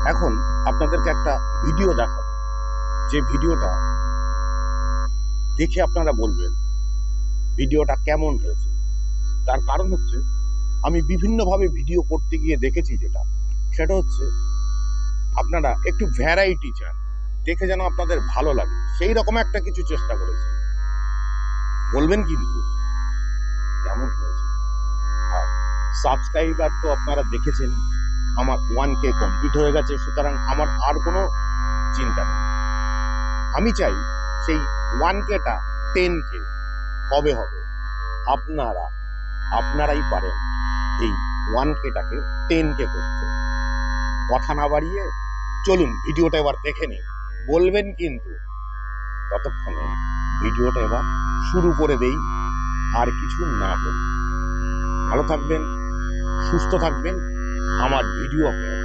এখন আপনাদেরকে একটা ভিডিও দেখাবো, যে ভিডিওটা দেখে আপনারা বলবেন ভিডিওটা কেমন হয়েছে। তার কারণ হচ্ছে আমি বিভিন্নভাবে ভিডিও করতে গিয়ে দেখেছি সেটা হচ্ছে আপনারা একটু ভ্যারাইটি চান, দেখে যেন আপনাদের ভালো লাগে, সেই রকম একটা কিছু চেষ্টা করেছি। বলবেন কিন্তু কেমন হয়েছে। আর সাবস্ক্রাইবার তো আপনারা দেখেছেন, আমার 1K কমপ্লিট হয়ে গেছে, সুতরাং আমার আর কোনো চিন্তা নেই। আমি চাই সেই 1Kটা 10K কবে হবে। আপনারাই পারেন এই 1Kটাকে 10K করতে। কথা না বাড়িয়ে চলুন ভিডিওটা এবার দেখে নিন। বলবেন কিন্তু। ততক্ষণে ভিডিওটা এবার শুরু করে দেই, আর কিছু না বলি। ভালো থাকবেন, সুস্থ থাকবেন, আমার ভিডিও আপনারা